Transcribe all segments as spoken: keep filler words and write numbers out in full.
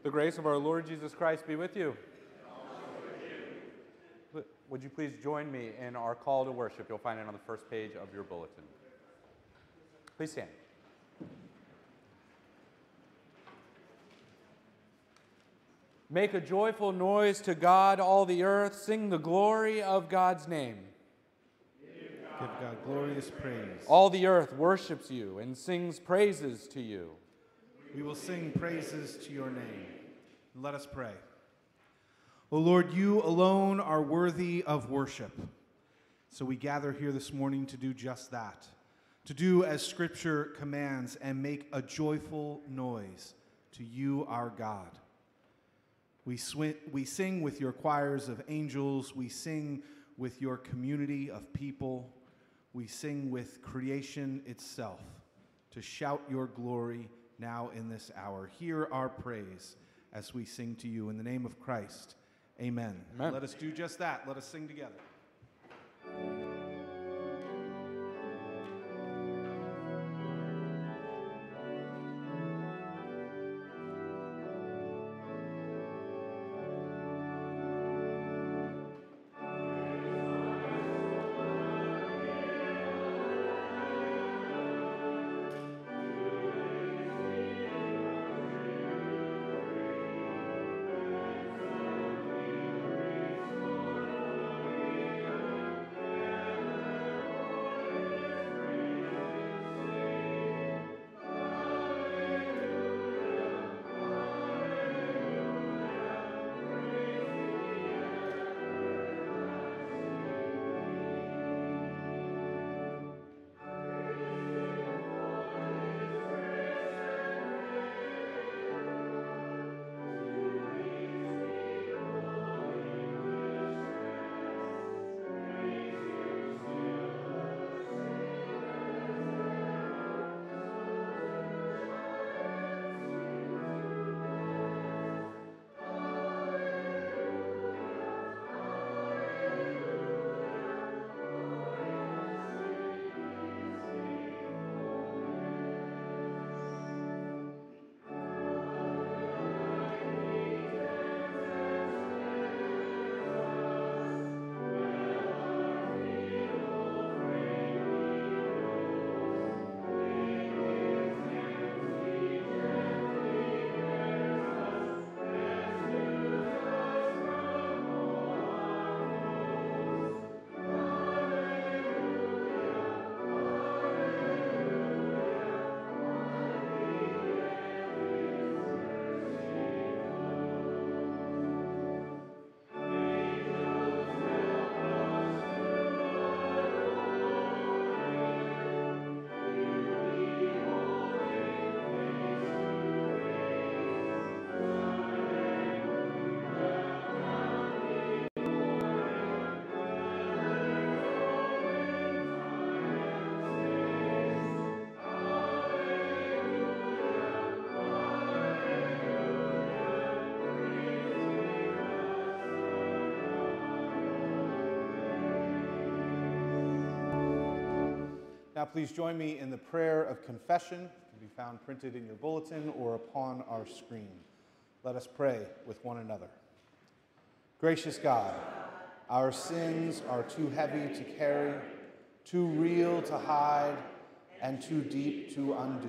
The grace of our Lord Jesus Christ be with you. And also with you. Would you please join me in our call to worship? You'll find it on the first page of your bulletin. Please stand. Make a joyful noise to God, all the earth. Sing the glory of God's name. Give God glorious praise. All the earth worships you and sings praises to you. We will sing praises to your name. Let us pray. O Lord, you alone are worthy of worship. So we gather here this morning to do just that, to do as Scripture commands and make a joyful noise to you, our God. We, sw- we sing with your choirs of angels. We sing with your community of people. We sing with creation itself to shout your glory now in this hour. Hear our praise as we sing to you. In the name of Christ, amen. Amen. Let us do just that. Let us sing together. Now please join me in the prayer of confession. It can be found printed in your bulletin or upon our screen. Let us pray with one another. Gracious God, our sins are too heavy to carry, too real to hide, and too deep to undo.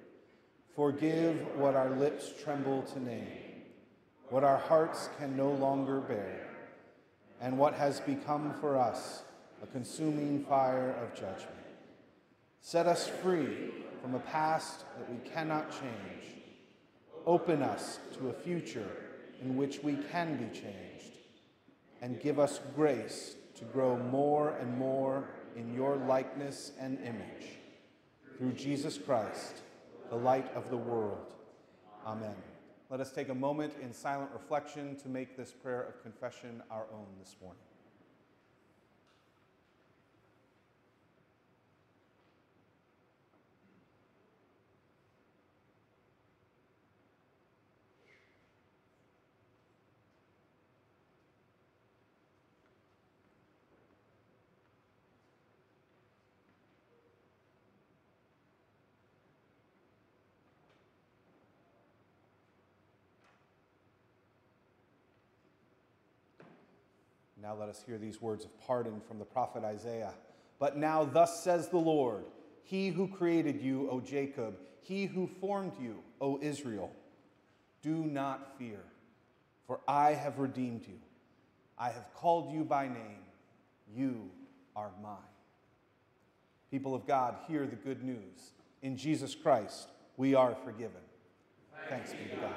Forgive what our lips tremble to name, what our hearts can no longer bear, and what has become for us a consuming fire of judgment. Set us free from a past that we cannot change. Open us to a future in which we can be changed. And give us grace to grow more and more in your likeness and image. Through Jesus Christ, the light of the world. Amen. Let us take a moment in silent reflection to make this prayer of confession our own this morning. Now let us hear these words of pardon from the prophet Isaiah. But now thus says the Lord, he who created you, O Jacob, he who formed you, O Israel, do not fear, for I have redeemed you. I have called you by name. You are mine. People of God, hear the good news. In Jesus Christ, we are forgiven. Thanks be to God.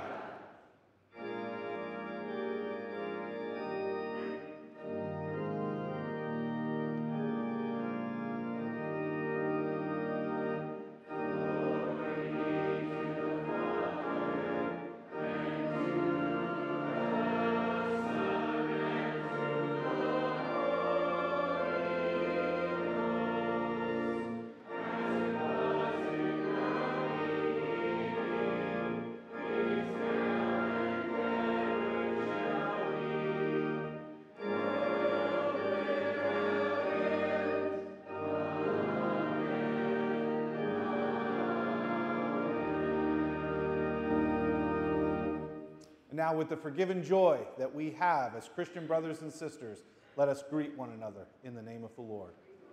And now, with the forgiven joy that we have as Christian brothers and sisters, let us greet one another in the name of the Lord.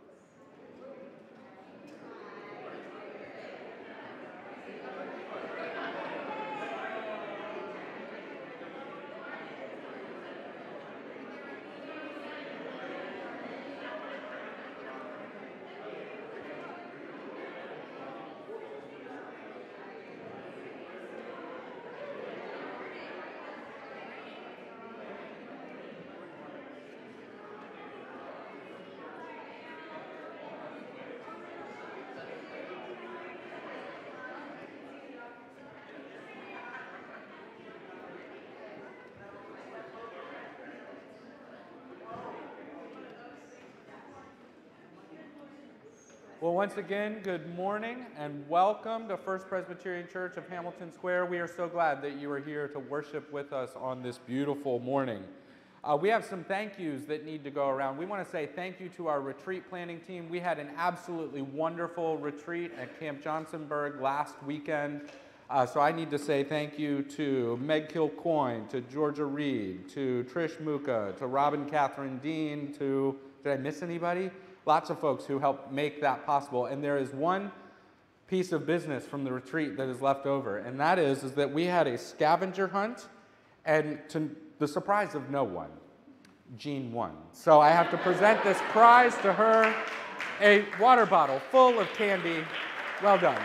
Well, once again, good morning and welcome to First Presbyterian Church of Hamilton Square. We are so glad that you are here to worship with us on this beautiful morning. Uh, we have some thank yous that need to go around. We want to say thank you to our retreat planning team. We had an absolutely wonderful retreat at Camp Johnsonburg last weekend. Uh, so I need to say thank you to Meg Kilcoyne, to Georgia Reed, to Trish Muka, to Robin Catherine Dean, to, did I miss anybody? Lots of folks who helped make that possible. And there is one piece of business from the retreat that is left over, and that is, is that we had a scavenger hunt, and to the surprise of no one, Jean won. So I have to present this prize to her, a water bottle full of candy. Well done.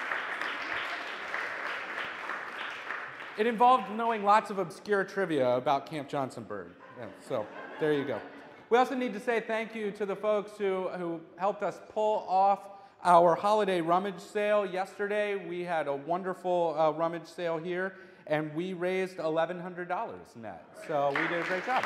It involved knowing lots of obscure trivia about Camp Johnsonburg. Yeah, so there you go. We also need to say thank you to the folks who, who helped us pull off our holiday rummage sale yesterday. We had a wonderful uh, rummage sale here, and we raised eleven hundred dollars net. So we did a great job.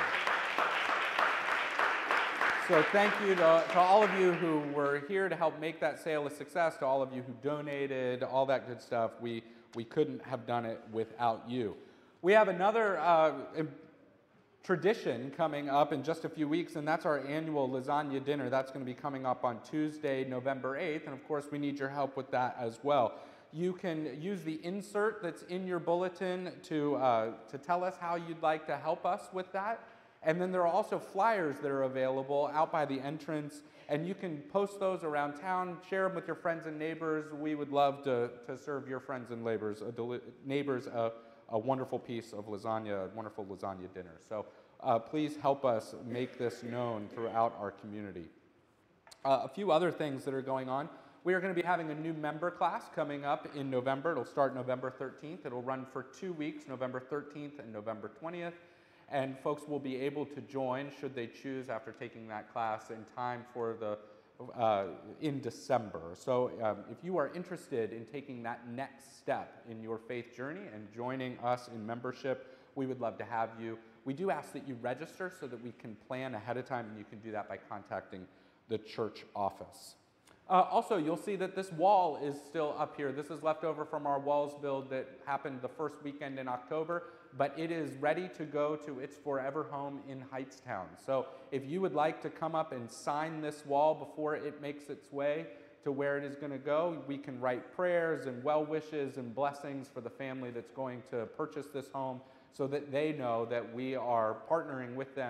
So thank you to, to all of you who were here to help make that sale a success, to all of you who donated, all that good stuff. We, we couldn't have done it without you. We have another uh, tradition coming up in just a few weeks, and that's our annual lasagna dinner. That's going to be coming up on Tuesday, November eighth, and of course we need your help with that as well. You can use the insert that's in your bulletin to, uh, to tell us how you'd like to help us with that. And then there are also flyers that are available out by the entrance, and you can post those around town, share them with your friends and neighbors. We would love to, to serve your friends and neighbors, a, deli neighbors a, a wonderful piece of lasagna, a wonderful lasagna dinner. So uh, please help us make this known throughout our community. Uh, a few other things that are going on. We are going to be having a new member class coming up in November. It'll start November thirteenth. It'll run for two weeks, November thirteenth and November twentieth. And folks will be able to join, should they choose, after taking that class in time for the, uh, in December. So um, if you are interested in taking that next step in your faith journey and joining us in membership, we would love to have you. We do ask that you register so that we can plan ahead of time, and you can do that by contacting the church office. Uh, also, you'll see that this wall is still up here. This is left over from our walls build that happened the first weekend in October, but it is ready to go to its forever home in Hightstown. So if you would like to come up and sign this wall before it makes its way to where it is going to go, we can write prayers and well wishes and blessings for the family that's going to purchase this home, so that they know that we are partnering with them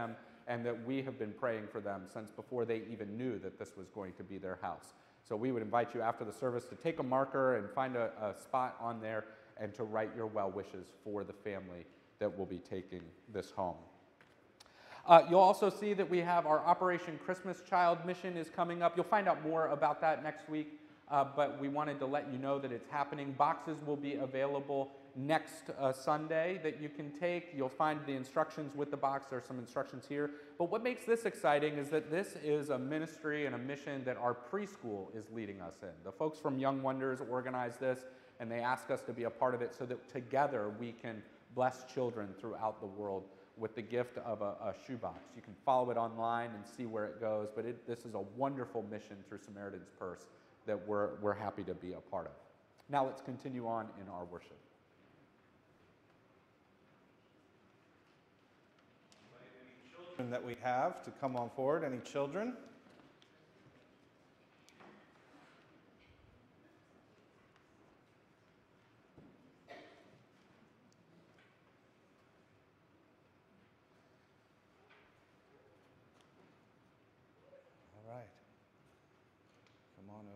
and that we have been praying for them since before they even knew that this was going to be their house. So we would invite you after the service to take a marker and find a, a spot on there and to write your well wishes for the family that will be taking this home. Uh, you'll also see that we have our Operation Christmas Child mission is coming up. You'll find out more about that next week, uh, but we wanted to let you know that it's happening. Boxes will be available next uh, Sunday that you can take. You'll find the instructions with the box. There are some instructions here. But what makes this exciting is that this is a ministry and a mission that our preschool is leading us in. The folks from Young Wonders organized this, and they asked us to be a part of it so that together we can bless children throughout the world with the gift of a, a shoebox. You can follow it online and see where it goes, but it, this is a wonderful mission through Samaritan's Purse that we're, we're happy to be a part of. Now let's continue on in our worship. That we have to come on forward. Any children? All right. Come on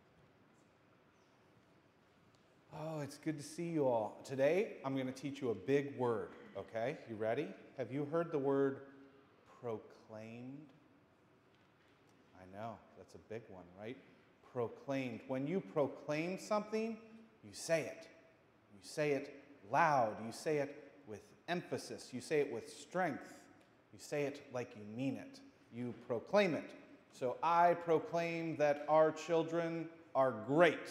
over. Oh, it's good to see you all. Today, I'm going to teach you a big word, okay? You ready? Have you heard the word proclaimed? I know, that's a big one, right? Proclaimed. When you proclaim something, you say it. You say it loud. You say it with emphasis. You say it with strength. You say it like you mean it. You proclaim it. So I proclaim that our children are great.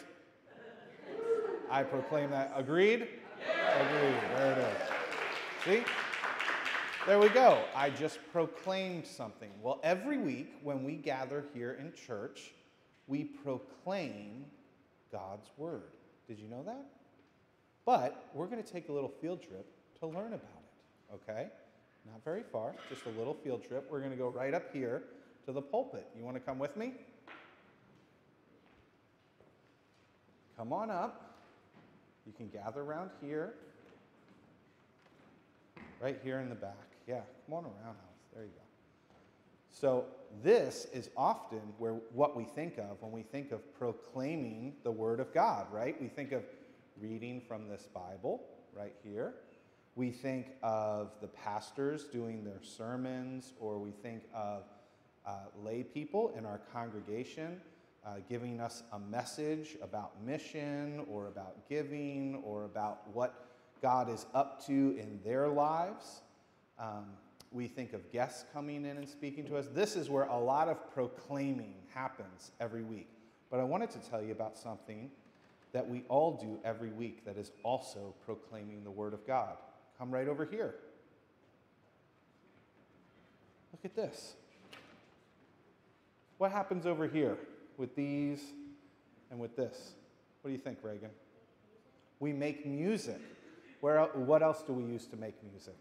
I proclaim that. Agreed? Agreed. There it is. See? There we go. I just proclaimed something. Well, every week when we gather here in church, we proclaim God's word. Did you know that? But we're going to take a little field trip to learn about it, okay? Not very far, just a little field trip. We're going to go right up here to the pulpit. You want to come with me? Come on up. You can gather around here. Right here in the back. Yeah, come on around, Alice. There you go. So this is often where what we think of when we think of proclaiming the Word of God, right? We think of reading from this Bible right here. We think of the pastors doing their sermons, or we think of uh, lay people in our congregation uh, giving us a message about mission or about giving or about what God is up to in their lives. Um, we think of guests coming in and speaking to us. This is where a lot of proclaiming happens every week. But I wanted to tell you about something that we all do every week that is also proclaiming the Word of God. Come right over here. Look at this. What happens over here with these and with this? What do you think, Reagan? We make music. Where, what else do we use to make music?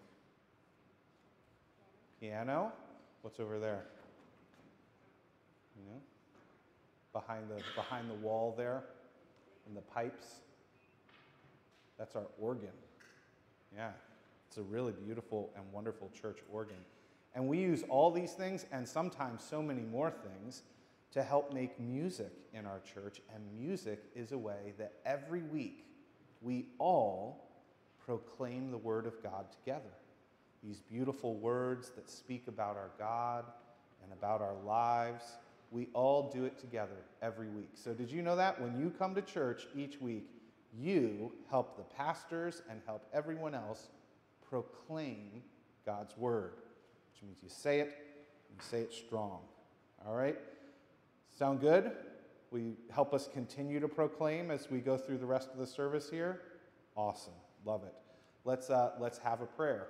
Piano. What's over there? You know, behind the behind the wall there, and the pipes. That's our organ. Yeah, it's a really beautiful and wonderful church organ. And we use all these things and sometimes so many more things to help make music in our church. And music is a way that every week we all proclaim the Word of God together. These beautiful words that speak about our God and about our lives, we all do it together every week. So did you know that? When you come to church each week, you help the pastors and help everyone else proclaim God's Word, which means you say it, you say it strong. All right? Sound good? Will you help us continue to proclaim as we go through the rest of the service here? Awesome. Love it. Let's, uh, let's have a prayer.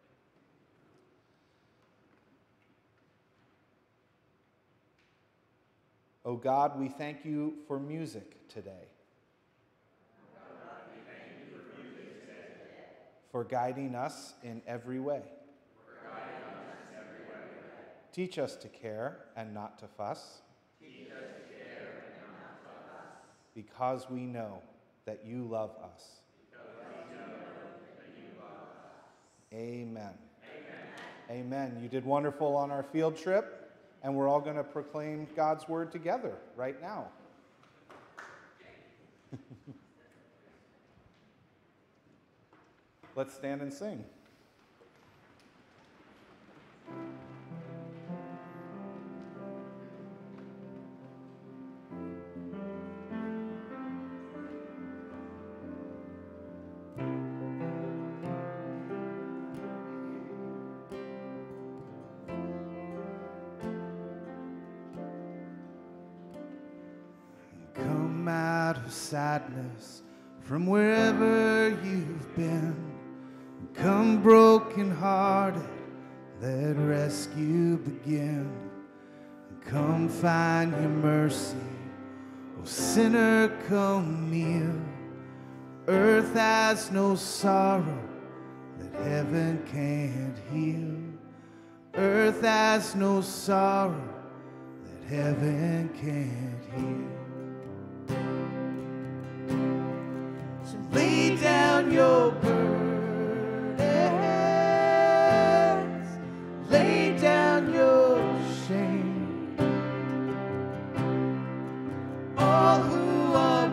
Oh God, we thank you for music today. Oh God, we thank you for music today. For guiding us in every way. For guiding us in every way. Teach us to care and not to fuss. Teach us to care and not to fuss. Because we know that you love us. Because we know that you love us. Amen. Amen. Amen. You did wonderful on our field trip, and we're all going to proclaim God's word together right now. Let's stand and sing. Come out of sadness from wherever you've been. Come broken-hearted, let rescue begin. Come find your mercy, oh sinner, come near. Earth has no sorrow that heaven can't heal. Earth has no sorrow that heaven can't heal. So lay down your burdens, lay down your shame. All who are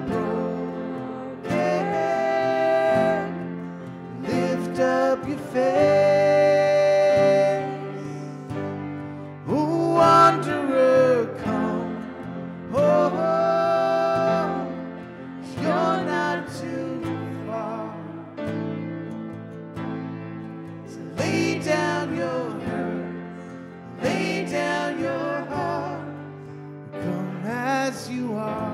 broken, lift up your face. Oh, wanderer, come. Oh, you're not too far. So lay down your hurt, lay down your heart, come as you are.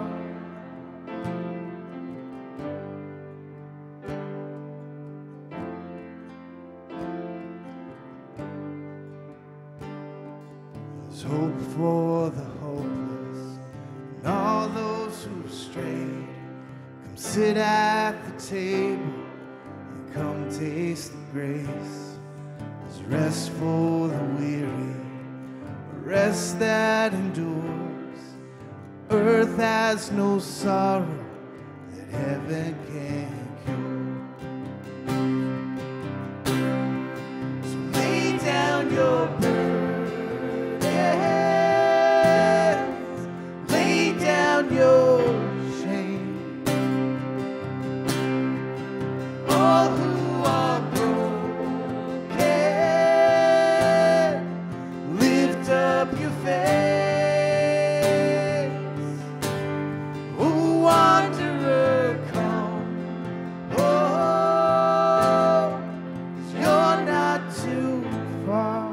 There's hope for the hopeless and all those who've strayed. Come sit at the table and come taste the grace. There's rest for the weary, a rest that endures. Earth has no sorrow that heaven can't cure. So lay down your burdens, lay down your shame. All who are broken, lift up your face. Oh, wanderer, come. Oh, 'cause you're not too far.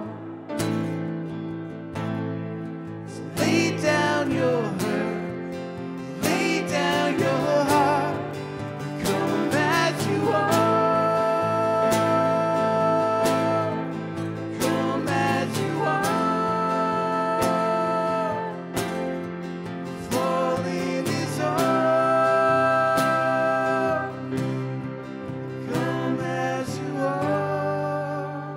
So lay down your hurt, lay down your heart, come as you are, come as you are, fall in His arms, come as you are.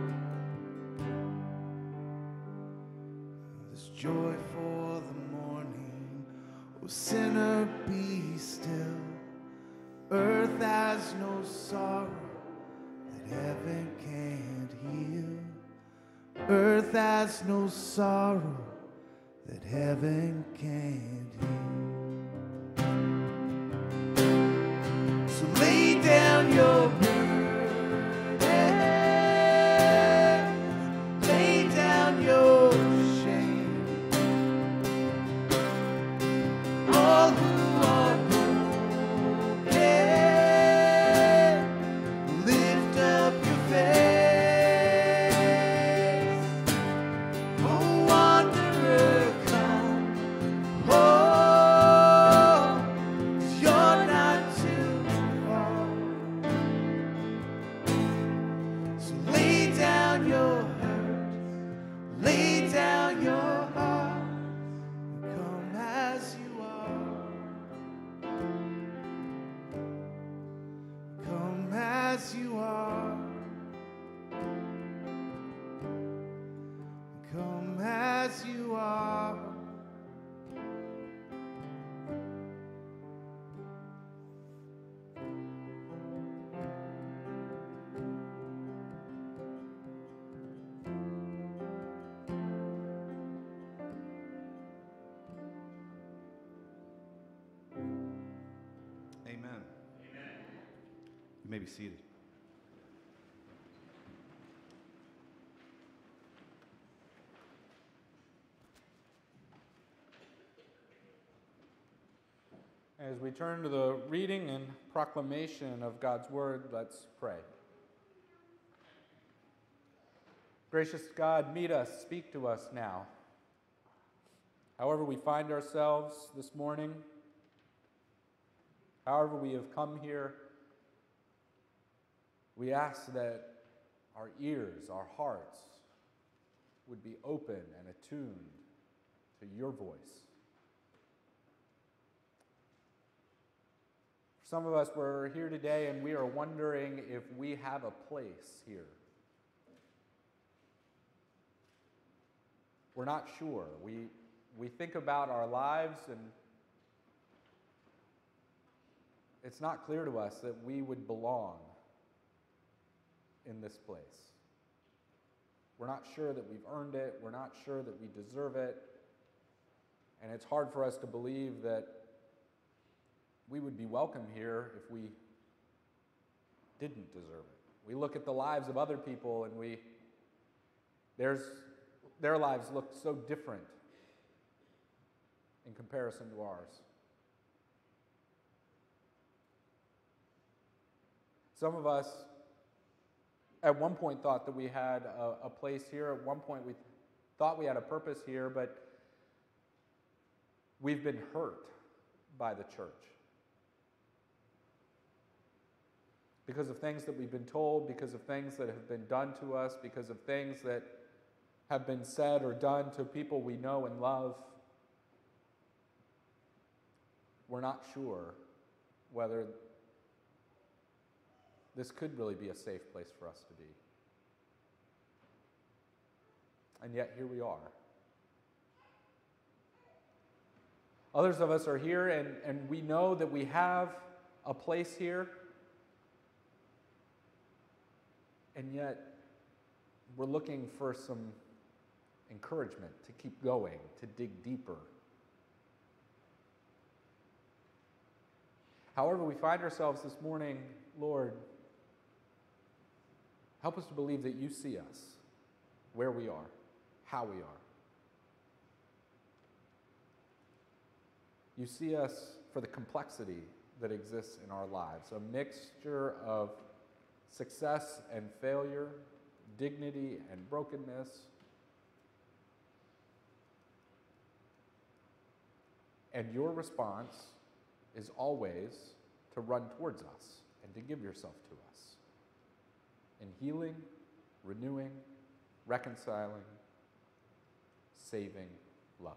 There's joy for the morning, oh sinner, be still. Earth has no sorrow that heaven can't heal. Earth has no sorrow that heaven can't heal. So lay down your burdens, lay down your shame. All who are broken, lift up your face. Oh, wanderer, come. Oh, You may be seated. As we turn to the reading and proclamation of God's word, let's pray. Gracious God, meet us, speak to us now. However we find ourselves this morning, however we have come here, we ask that our ears, our hearts, would be open and attuned to your voice. Some of us were here today and we are wondering if we have a place here. We're not sure. We, we think about our lives and it's not clear to us that we would belong in this place. We're not sure that we've earned it. We're not sure that we deserve it. And it's hard for us to believe that we would be welcome here if we didn't deserve it. We look at the lives of other people and we, there's, their lives look so different in comparison to ours. Some of us at one point thought that we had a, a place here. At one point we thought we had a purpose here, but we've been hurt by the church. Because of things that we've been told, because of things that have been done to us, because of things that have been said or done to people we know and love. We're not sure whether this could really be a safe place for us to be. And yet here we are. Others of us are here and, and we know that we have a place here. And yet, we're looking for some encouragement to keep going, to dig deeper. However we find ourselves this morning, Lord, help us to believe that you see us, where we are, how we are. You see us for the complexity that exists in our lives, a mixture of success and failure, dignity and brokenness. And your response is always to run towards us and to give yourself to us in healing, renewing, reconciling, saving love.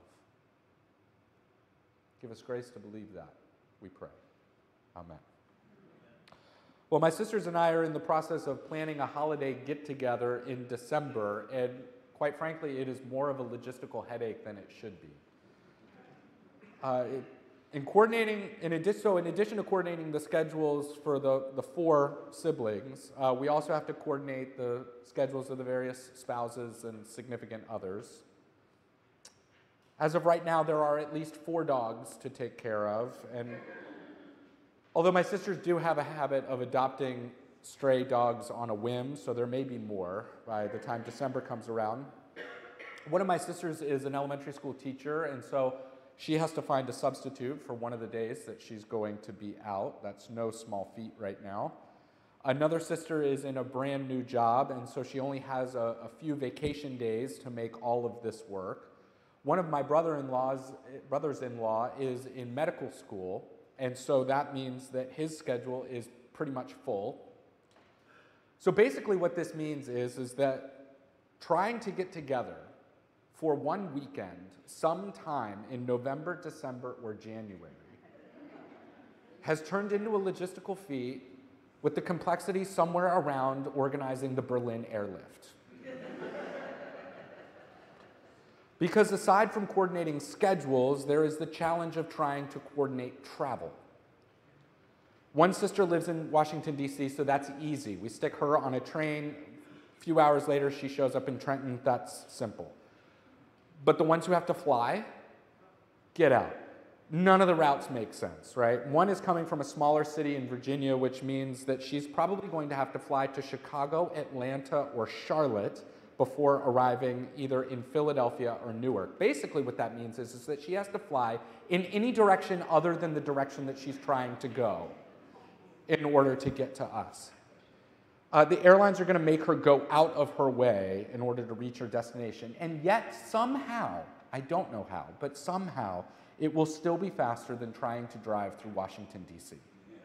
Give us grace to believe that, we pray. Amen. Well, my sisters and I are in the process of planning a holiday get-together in December, and quite frankly, it is more of a logistical headache than it should be. Uh, it, in coordinating, in addition, so in addition to coordinating the schedules for the, the four siblings, uh, we also have to coordinate the schedules of the various spouses and significant others. As of right now, there are at least four dogs to take care of, and although my sisters do have a habit of adopting stray dogs on a whim, so there may be more by the time December comes around. One of my sisters is an elementary school teacher, and so she has to find a substitute for one of the days that she's going to be out. That's no small feat right now. Another sister is in a brand new job, and so she only has a, a few vacation days to make all of this work. One of my brother-in-law's, brothers-in-law is in medical school, and so that means that his schedule is pretty much full. So basically what this means is, is that trying to get together for one weekend sometime in November, December, or January has turned into a logistical feat with the complexity somewhere around organizing the Berlin airlift. Because aside from coordinating schedules, there is the challenge of trying to coordinate travel. One sister lives in Washington, D C, so that's easy. We stick her on a train. A few hours later, she shows up in Trenton. That's simple. But the ones who have to fly, get out. none of the routes make sense, right? One is coming from a smaller city in Virginia, which means that she's probably going to have to fly to Chicago, Atlanta, or Charlotte before arriving either in Philadelphia or Newark. Basically what that means is, is that she has to fly in any direction other than the direction that she's trying to go in order to get to us. Uh, the airlines are going to make her go out of her way in order to reach her destination, and yet somehow, I don't know how, but somehow it will still be faster than trying to drive through Washington, D C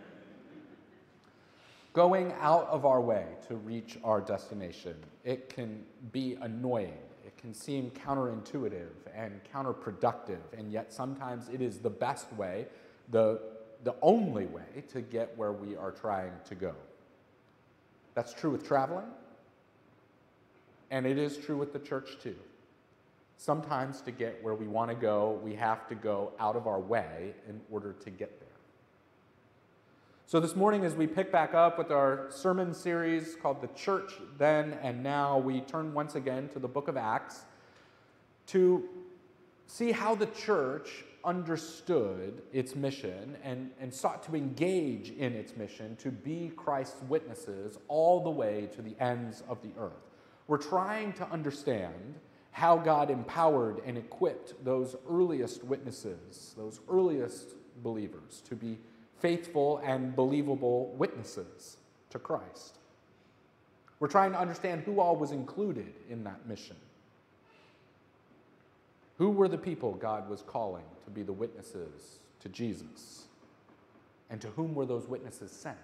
Going out of our way to reach our destination, it can be annoying. It can seem counterintuitive and counterproductive, and yet sometimes it is the best way, the, the only way to get where we are trying to go. That's true with traveling, and it is true with the church too. Sometimes to get where we want to go, we have to go out of our way in order to get there. So this morning, as we pick back up with our sermon series called The Church Then and Now, we turn once again to the book of Acts to see how the church understood its mission and, and sought to engage in its mission to be Christ's witnesses all the way to the ends of the earth. We're trying to understand how God empowered and equipped those earliest witnesses, those earliest believers, to be faithful and believable witnesses to Christ. We're trying to understand who all was included in that mission. Who were the people God was calling to be the witnesses to Jesus? And to whom were those witnesses sent?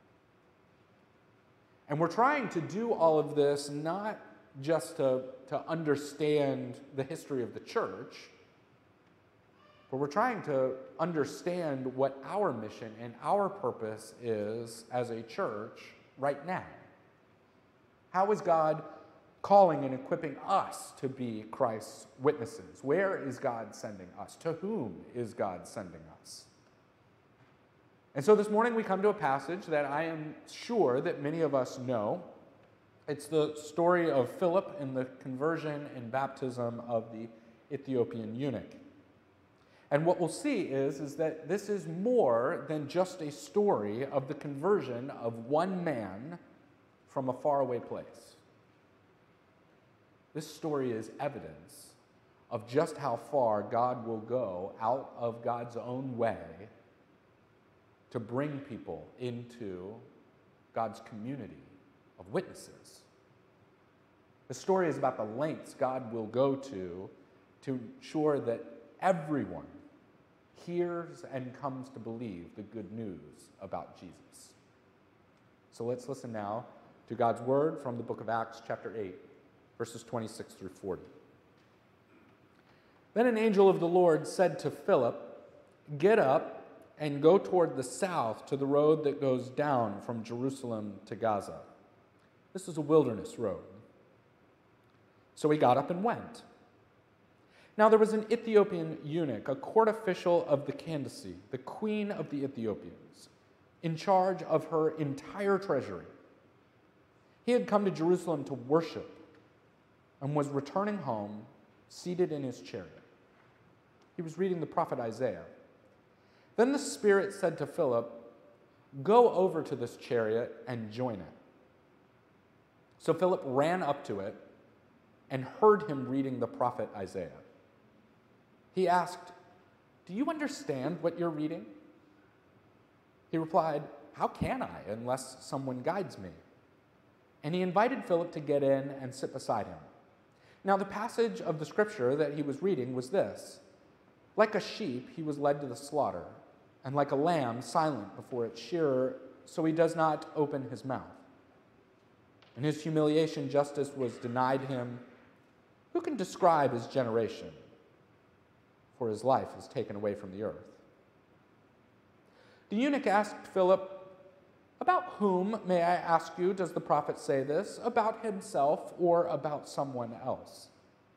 And we're trying to do all of this not just to, to understand the history of the church, but we're trying to understand what our mission and our purpose is as a church right now. How is God calling and equipping us to be Christ's witnesses? Where is God sending us? To whom is God sending us? And so this morning we come to a passage that I am sure that many of us know. It's the story of Philip and the conversion and baptism of the Ethiopian eunuch. And what we'll see is, is that this is more than just a story of the conversion of one man from a faraway place. This story is evidence of just how far God will go out of God's own way to bring people into God's community of witnesses. The story is about the lengths God will go to to ensure that everyone hears and comes to believe the good news about Jesus. So let's listen now to God's word from the book of Acts, chapter eight, verses twenty-six through forty. Then an angel of the Lord said to Philip, "Get up and go toward the south to the road that goes down from Jerusalem to Gaza. This is a wilderness road." So he got up and went. Now there was an Ethiopian eunuch, a court official of the Candace, the queen of the Ethiopians, in charge of her entire treasury. He had come to Jerusalem to worship and was returning home, seated in his chariot. He was reading the prophet Isaiah. Then the Spirit said to Philip, "Go over to this chariot and join it." So Philip ran up to it and heard him reading the prophet Isaiah. He asked, "Do you understand what you're reading?" He replied, "How can I unless someone guides me?" And he invited Philip to get in and sit beside him. Now the passage of the scripture that he was reading was this: "Like a sheep he was led to the slaughter, and like a lamb silent before its shearer, so he does not open his mouth. In his humiliation justice was denied him. Who can describe his generation? For his life is taken away from the earth." The eunuch asked Philip, "About whom, may I ask you, does the prophet say this? About himself or about someone else?"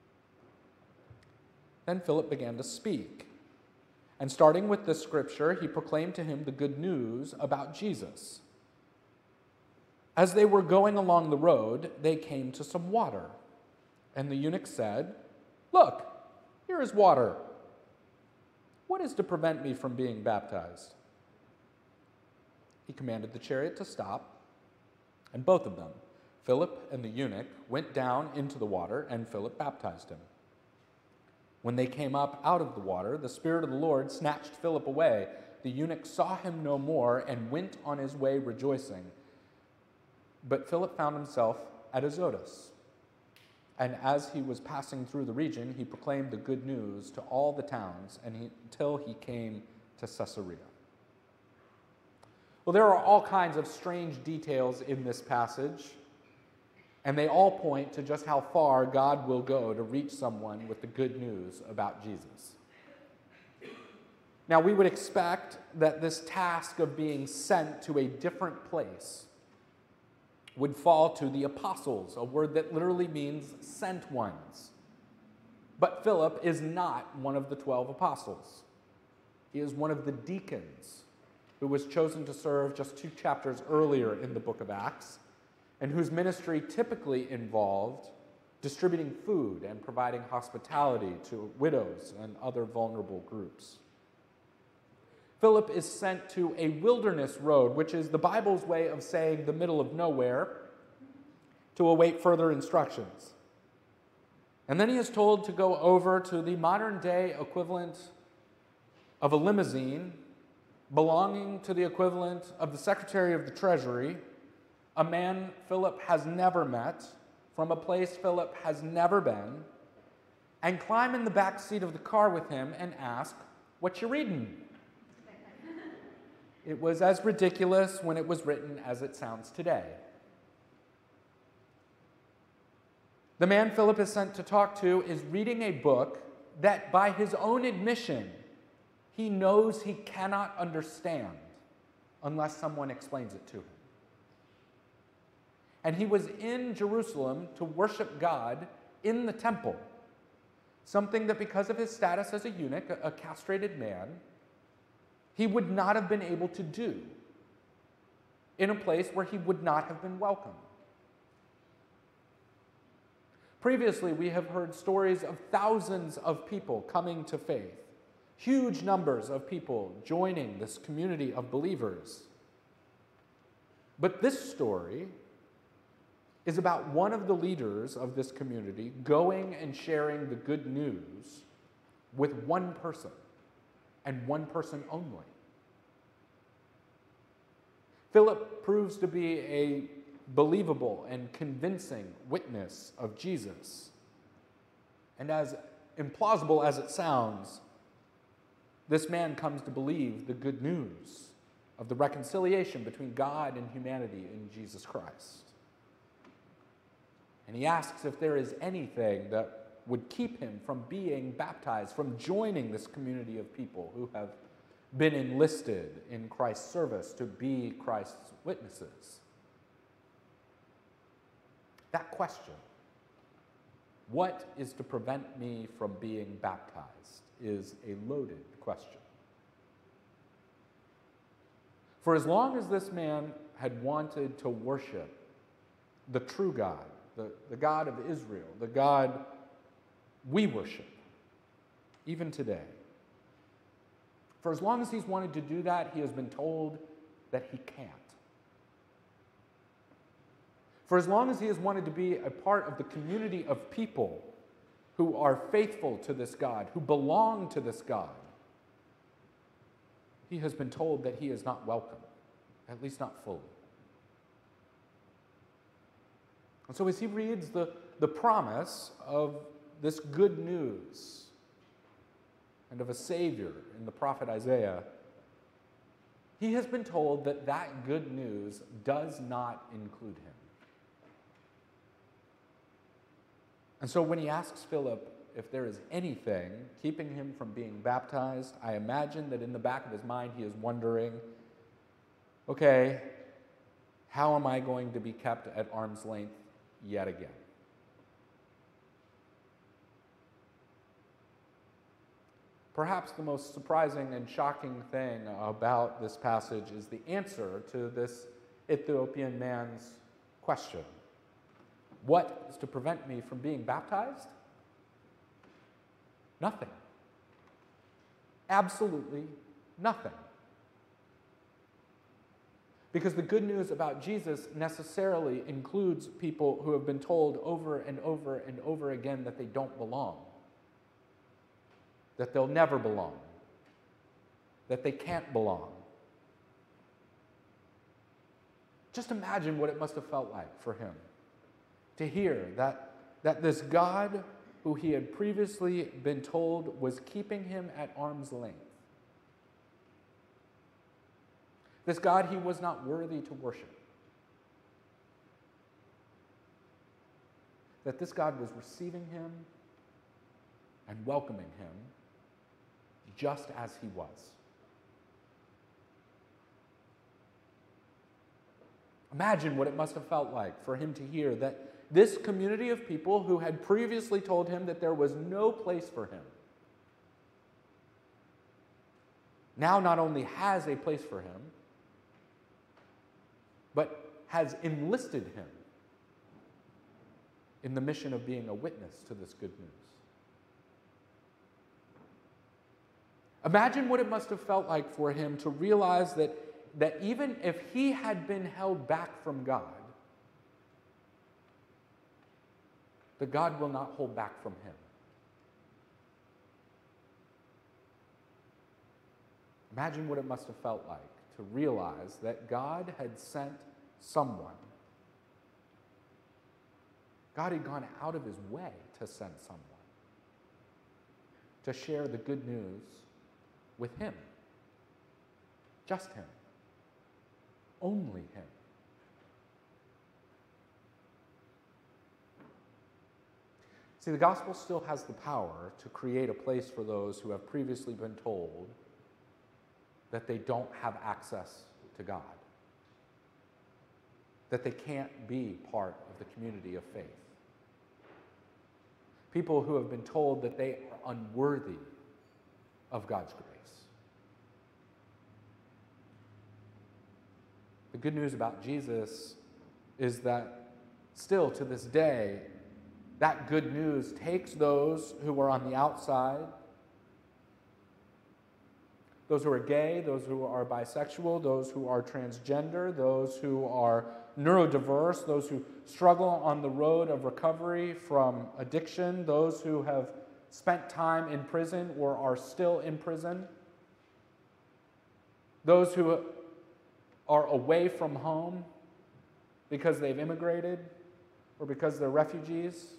Then Philip began to speak, and starting with this scripture, he proclaimed to him the good news about Jesus. As they were going along the road, they came to some water, and the eunuch said, "Look, here is water. "What is to prevent me from being baptized?" He commanded the chariot to stop, and both of them, Philip and the eunuch, went down into the water, and Philip baptized him. When they came up out of the water, the Spirit of the Lord snatched Philip away. The eunuch saw him no more and went on his way rejoicing. But Philip found himself at Azotus. And as he was passing through the region, he proclaimed the good news to all the towns and he, until he came to Caesarea. Well, there are all kinds of strange details in this passage, and they all point to just how far God will go to reach someone with the good news about Jesus. Now, we would expect that this task of being sent to a different place would fall to the apostles, a word that literally means sent ones. But Philip is not one of the twelve apostles. He is one of the deacons who was chosen to serve just two chapters earlier in the book of Acts, and whose ministry typically involved distributing food and providing hospitality to widows and other vulnerable groups. Philip is sent to a wilderness road, which is the Bible's way of saying the middle of nowhere, to await further instructions. And then he is told to go over to the modern-day equivalent of a limousine, belonging to the equivalent of the Secretary of the Treasury, a man Philip has never met, from a place Philip has never been, and climb in the back seat of the car with him and ask, "What you reading?" It was as ridiculous when it was written as it sounds today. The man Philip is sent to talk to is reading a book that, by his own admission, he knows he cannot understand unless someone explains it to him. And he was in Jerusalem to worship God in the temple, something that, because of his status as a eunuch, a castrated man, he would not have been able to do in a place where he would not have been welcome. Previously, we have heard stories of thousands of people coming to faith, huge numbers of people joining this community of believers. But this story is about one of the leaders of this community going and sharing the good news with one person, and one person only. Philip proves to be a believable and convincing witness of Jesus. And as implausible as it sounds, this man comes to believe the good news of the reconciliation between God and humanity in Jesus Christ. And he asks if there is anything that would keep him from being baptized, from joining this community of people who have been enlisted in Christ's service to be Christ's witnesses. That question, what is to prevent me from being baptized, is a loaded question. For as long as this man had wanted to worship the true God, the, the God of Israel, the God we worship, even today. For as long as he's wanted to do that, he has been told that he can't. For as long as he has wanted to be a part of the community of people who are faithful to this God, who belong to this God, he has been told that he is not welcome, at least not fully. And so as he reads the, the promise of this good news and of a Savior in the prophet Isaiah, he has been told that that good news does not include him. And so when he asks Philip if there is anything keeping him from being baptized, I imagine that in the back of his mind he is wondering, okay, how am I going to be kept at arm's length yet again? Perhaps the most surprising and shocking thing about this passage is the answer to this Ethiopian man's question. What is to prevent me from being baptized? Nothing. Absolutely nothing. Because the good news about Jesus necessarily includes people who have been told over and over and over again that they don't belong, that they'll never belong, that they can't belong. Just imagine what it must have felt like for him to hear that, that this God who he had previously been told was keeping him at arm's length, this God he was not worthy to worship, that this God was receiving him and welcoming him just as he was. Imagine what it must have felt like for him to hear that this community of people who had previously told him that there was no place for him now not only has a place for him, but has enlisted him in the mission of being a witness to this good news. Imagine what it must have felt like for him to realize that, that even if he had been held back from God, that God will not hold back from him. Imagine what it must have felt like to realize that God had sent someone. God had gone out of his way to send someone to share the good news with him. Just him. Only him. See, the gospel still has the power to create a place for those who have previously been told that they don't have access to God, that they can't be part of the community of faith. People who have been told that they are unworthy of God's grace. The good news about Jesus is that still to this day, that good news takes those who are on the outside, those who are gay, those who are bisexual, those who are transgender, those who are neurodiverse, those who struggle on the road of recovery from addiction, those who have spent time in prison or are still in prison, those who are away from home because they've immigrated or because they're refugees,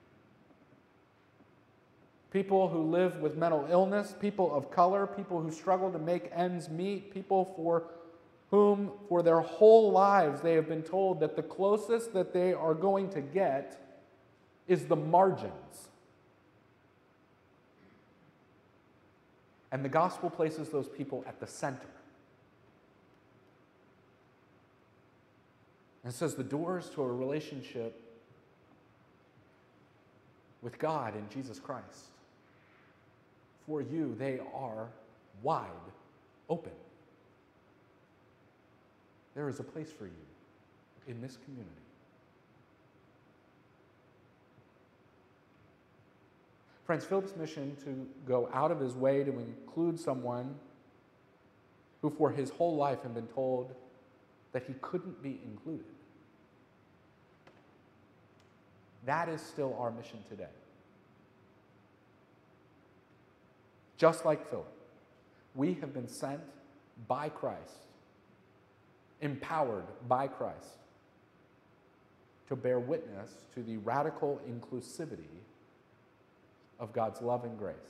people who live with mental illness, people of color, people who struggle to make ends meet, people for whom for their whole lives they have been told that the closest that they are going to get is the margins. And the gospel places those people at the center. And it says the doors to a relationship with God in Jesus Christ, for you, they are wide open. There is a place for you in this community. Friends, Philip's mission to go out of his way to include someone who for his whole life had been told that he couldn't be included. That is still our mission today. Just like Philip, we have been sent by Christ, empowered by Christ, to bear witness to the radical inclusivity of God's love and grace.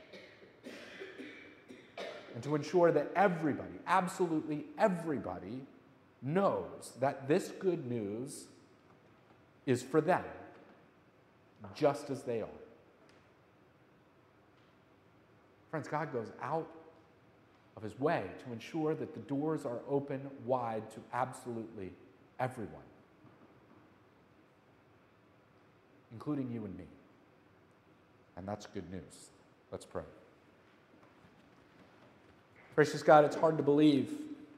And to ensure that everybody, absolutely everybody, knows that this good news is for them, just as they are. Friends, God goes out of his way to ensure that the doors are open wide to absolutely everyone, including you and me. And that's good news. Let's pray. Gracious God, it's hard to believe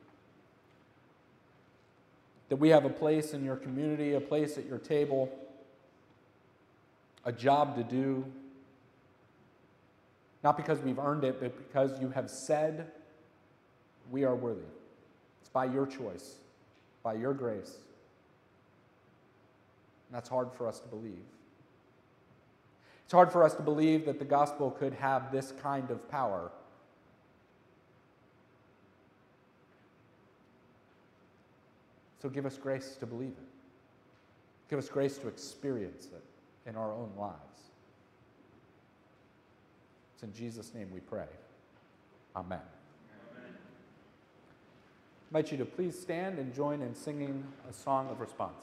that we have a place in your community, a place at your table, a job to do, Not because we've earned it, but because you have said we are worthy. It's by your choice, by your grace. And that's hard for us to believe. It's hard for us to believe that the gospel could have this kind of power. So give us grace to believe it. Give us grace to experience it in our own lives. It's in Jesus' name we pray. Amen. Amen. I invite you to please stand and join in singing a song of response.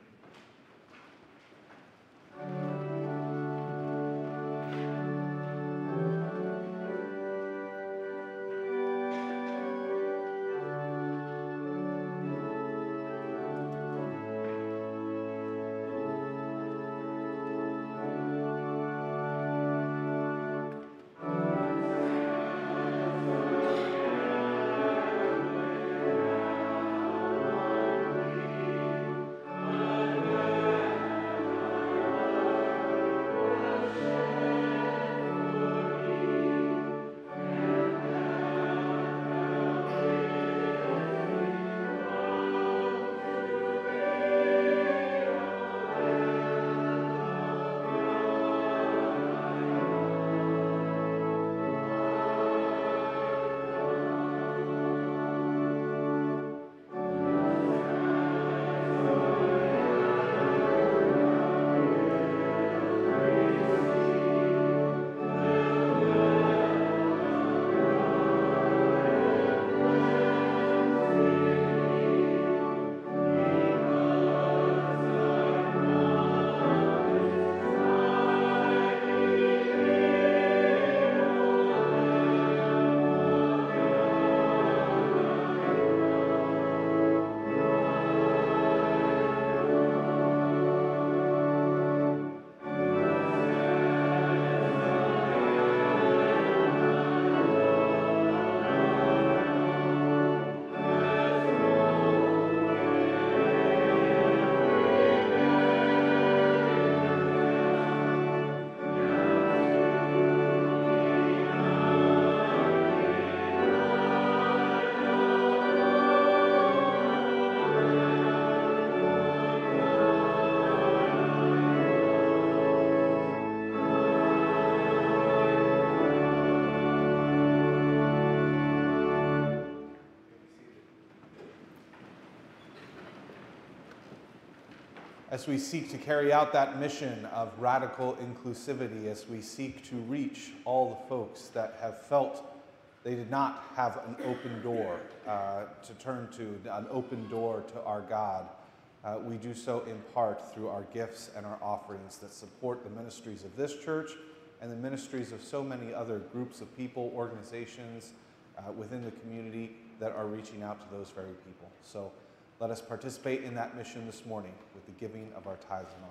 As we seek to carry out that mission of radical inclusivity, as we seek to reach all the folks that have felt they did not have an open door uh, to turn to, an open door to our God, uh, we do so in part through our gifts and our offerings that support the ministries of this church and the ministries of so many other groups of people, organizations uh, within the community that are reaching out to those very people. So let us participate in that mission this morning with the giving of our tithes and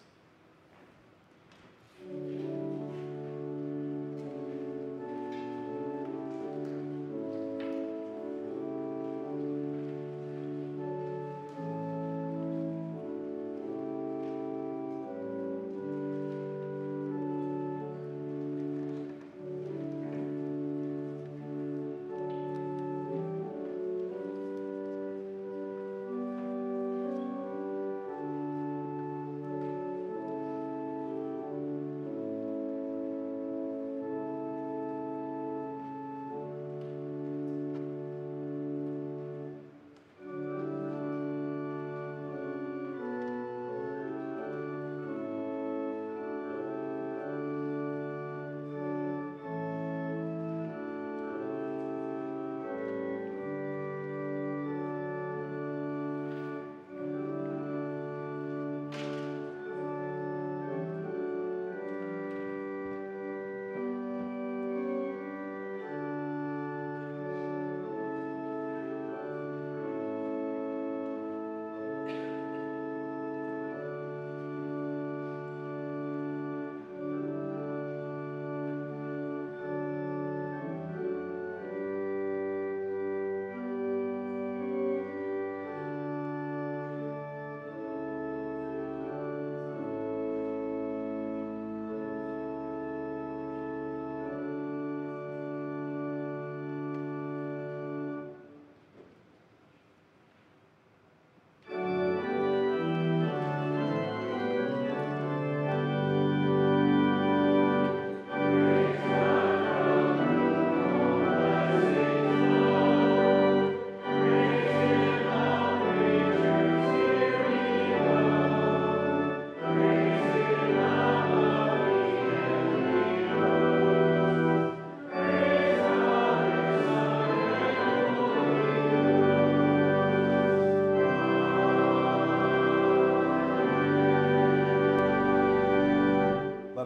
offerings.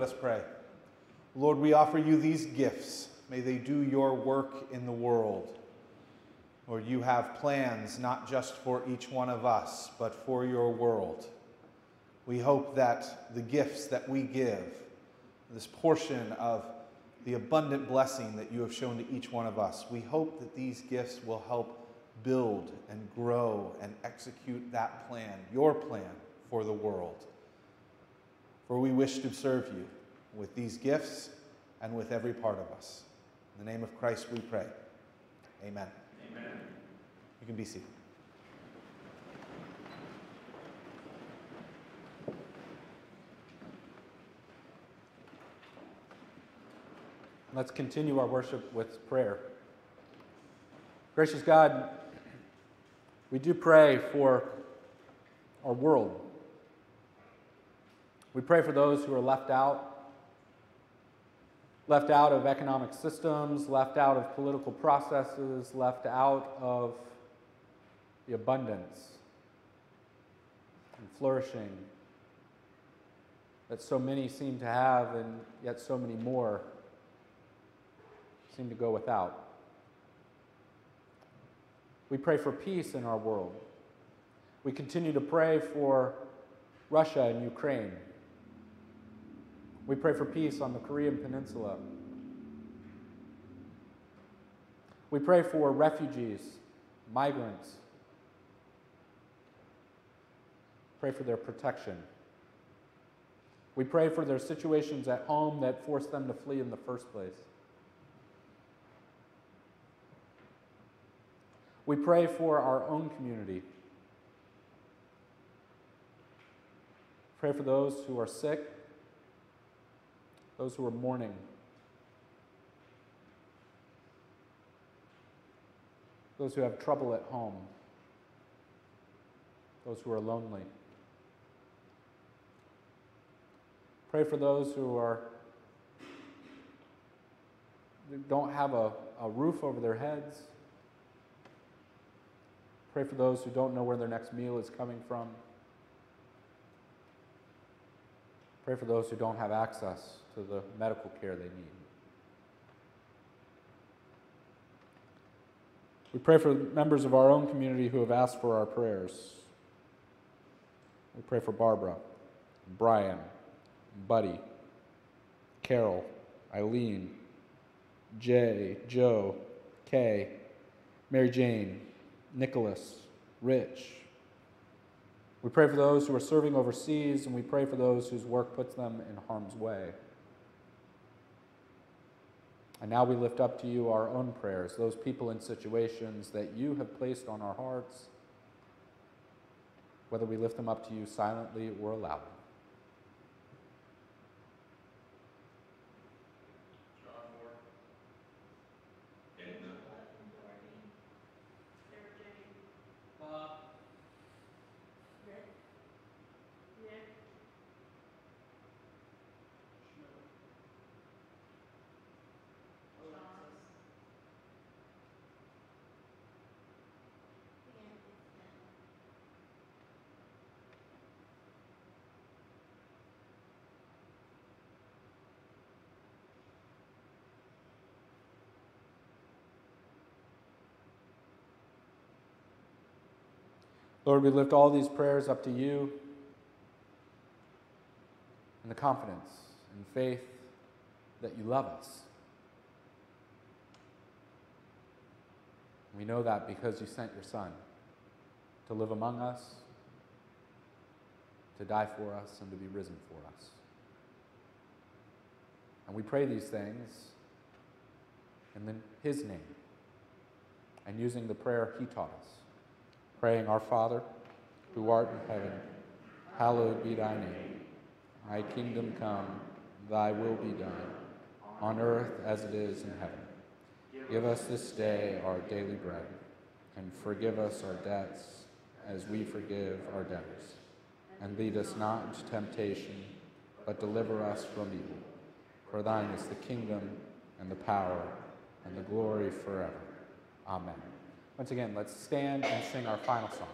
us pray. Lord, we offer you these gifts. May they do your work in the world. Lord, you have plans not just for each one of us, but for your world. We hope that the gifts that we give, this portion of the abundant blessing that you have shown to each one of us, we hope that these gifts will help build and grow and execute that plan, your plan for the world. For we wish to serve you with these gifts and with every part of us. In the name of Christ we pray. Amen. Amen. You can be seated. Let's continue our worship with prayer. Gracious God, we do pray for our world. We pray for those who are left out, left out of economic systems, left out of political processes, left out of the abundance and flourishing that so many seem to have, and yet so many more seem to go without. We pray for peace in our world. We continue to pray for Russia and Ukraine. We pray for peace on the Korean Peninsula. We pray for refugees, migrants. Pray for their protection. We pray for their situations at home that force them to flee in the first place. We pray for our own community. Pray for those who are sick, those who are mourning. Those who have trouble at home. Those who are lonely. Pray for those who are who don't have a, a roof over their heads. Pray for those who don't know where their next meal is coming from. Pray for those who don't have access to the medical care they need. We pray for members of our own community who have asked for our prayers. We pray for Barbara, Brian, Buddy, Carol, Eileen, Jay, Joe, Kay, Mary Jane, Nicholas, Rich. We pray for those who are serving overseas, and we pray for those whose work puts them in harm's way. And now we lift up to you our own prayers, those people in situations that you have placed on our hearts, whether we lift them up to you silently or aloud. Lord, we lift all these prayers up to you in the confidence and faith that you love us. We know that because you sent your Son to live among us, to die for us, and to be risen for us. And we pray these things in the, his name and using the prayer he taught us. Praying, Our Father, who art in heaven, hallowed be thy name. Thy kingdom come, thy will be done, on earth as it is in heaven. Give us this day our daily bread, and forgive us our debts as we forgive our debtors. And lead us not into temptation, but deliver us from evil. For thine is the kingdom, and the power, and the glory forever. Amen. Once again, let's stand and sing our final song.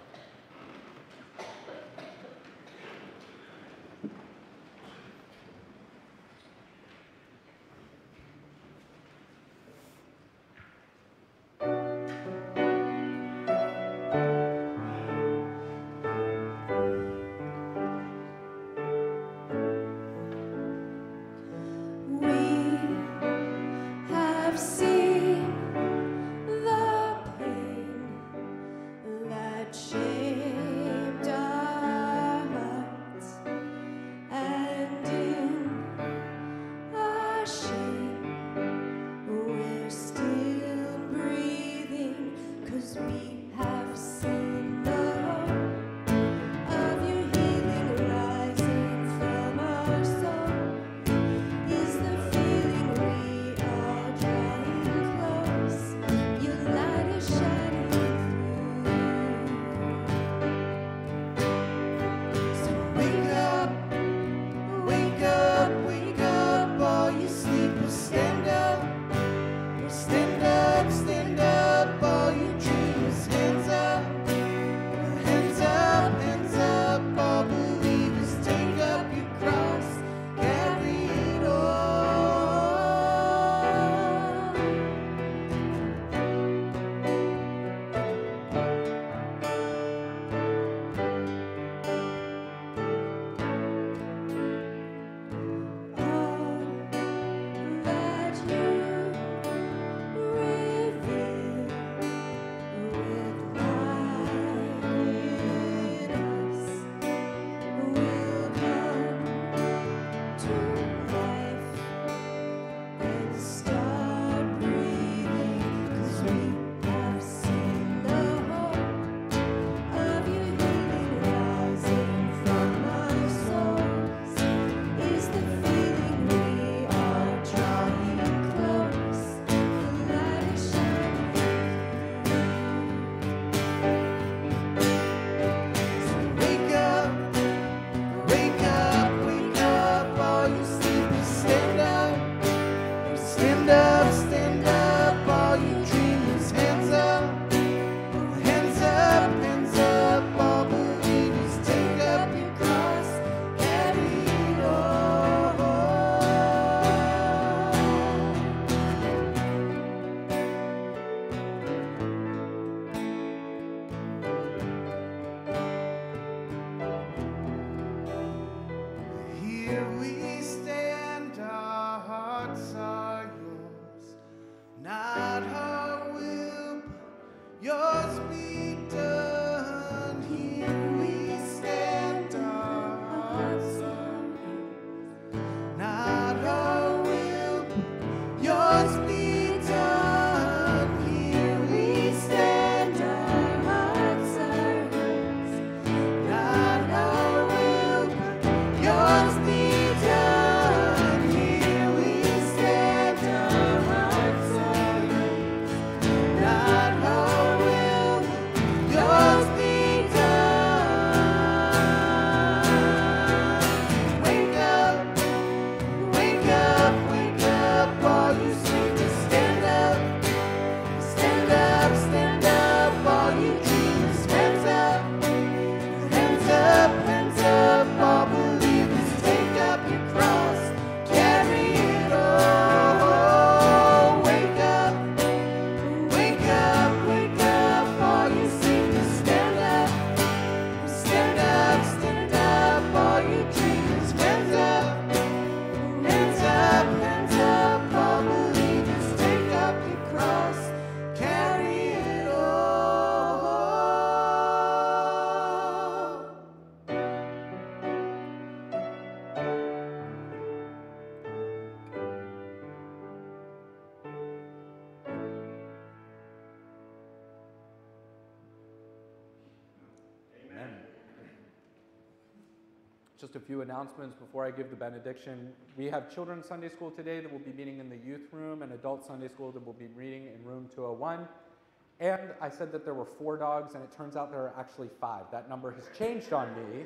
Just a few announcements before I give the benediction. We have Children's Sunday School today that will be meeting in the youth room, and Adult Sunday School that will be reading in room two oh one. And I said that there were four dogs, and it turns out there are actually five. That number has changed on me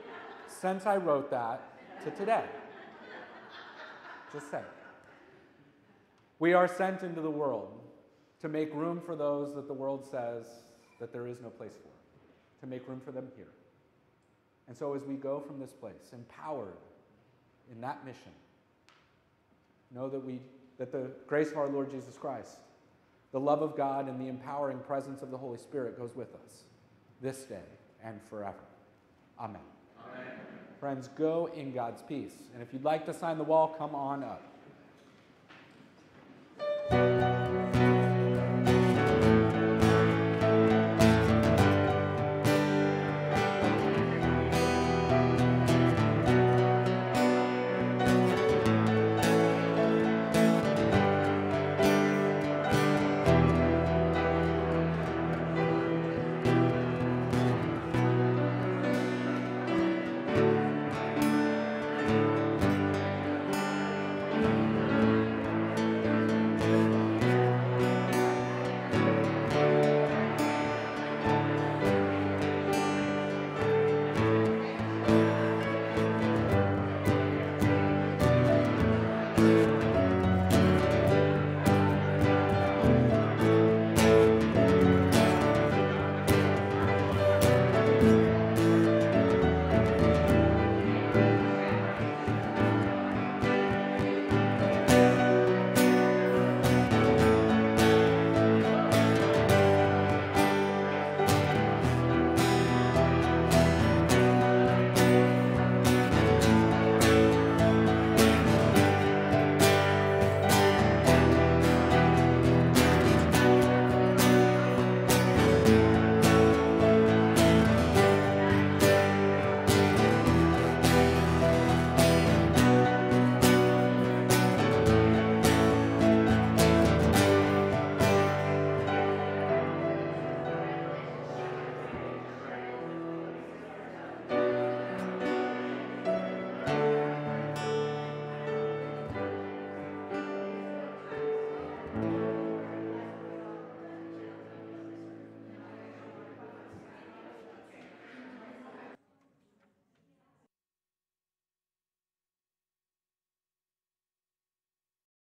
since I wrote that to today. Just saying. We are sent into the world to make room for those that the world says that there is no place for, to make room for them here. And so as we go from this place, empowered in that mission, know that we that the grace of our Lord Jesus Christ, the love of God, and the empowering presence of the Holy Spirit goes with us this day and forever. Amen. Amen. Friends, go in God's peace. And if you'd like to sign the wall, come on up.